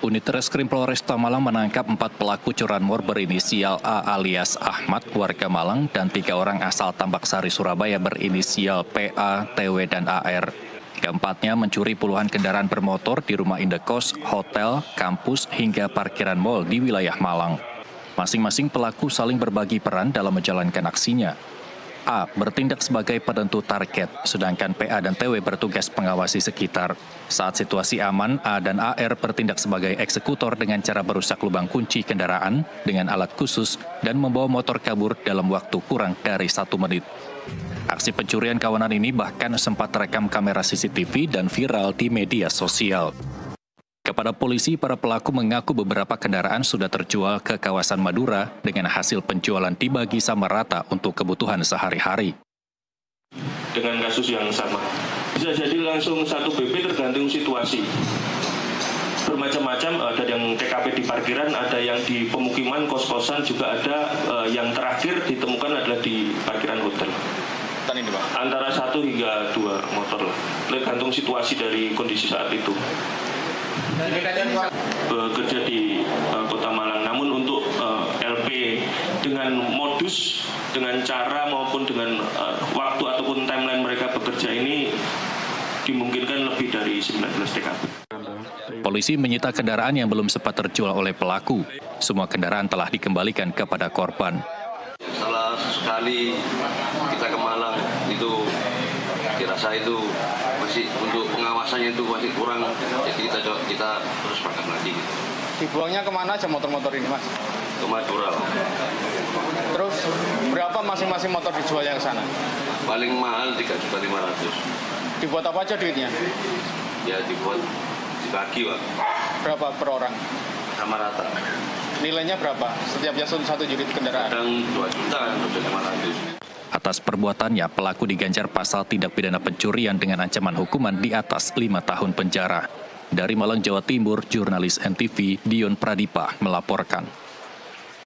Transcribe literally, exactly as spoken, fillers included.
Unit Reskrim Polresta Malang menangkap empat pelaku curanmor berinisial A alias Ahmad, warga Malang, dan tiga orang asal Tambak Sari, Surabaya berinisial P A, T W, dan A R. Keempatnya mencuri puluhan kendaraan bermotor di rumah indekos, hotel, kampus, hingga parkiran mal di wilayah Malang. Masing-masing pelaku saling berbagi peran dalam menjalankan aksinya. A bertindak sebagai penentu target, sedangkan P A dan T W bertugas mengawasi sekitar. Saat situasi aman, A dan A R bertindak sebagai eksekutor dengan cara merusak lubang kunci kendaraan dengan alat khusus dan membawa motor kabur dalam waktu kurang dari satu menit. Aksi pencurian kawanan ini bahkan sempat terekam kamera C C T V dan viral di media sosial. Kepada polisi, para pelaku mengaku beberapa kendaraan sudah terjual ke kawasan Madura dengan hasil penjualan dibagi sama rata untuk kebutuhan sehari-hari. Dengan kasus yang sama, bisa jadi langsung satu B P tergantung situasi. Bermacam-macam, ada yang T K P di parkiran, ada yang di pemukiman, kos-kosan, juga ada uh, yang terakhir ditemukan adalah di parkiran hotel. Antara satu hingga dua motor lah, tergantung situasi dari kondisi saat itu. Bekerja di uh, Kota Malang, namun untuk uh, L P dengan modus, dengan cara maupun dengan uh, waktu ataupun timeline mereka bekerja ini dimungkinkan lebih dari sembilan belas T K P. Polisi menyita kendaraan yang belum sempat terjual oleh pelaku. Semua kendaraan telah dikembalikan kepada korban. Setelah sekali kita ke Malang, itu dirasa itu masih untuk pengawasannya itu masih kurang, jadi kita kita terus pakai lagi. Gitu. Dibuangnya kemana aja motor-motor ini, Mas? Ke Madura. Terus berapa masing-masing motor dijual yang sana? Paling mahal tiga juta lima ratus. Dibuat apa aja duitnya? Ya dibuat dibagi, Pak. Berapa per orang? Sama rata. Nilainya berapa? Setiap jasa satu unit kendaraan? Kadang dua juta, dua juta lima ratus. Atas perbuatannya, pelaku diganjar pasal tindak pidana pencurian dengan ancaman hukuman di atas lima tahun penjara. Dari Malang, Jawa Timur, jurnalis N T V Dion Pradipa melaporkan.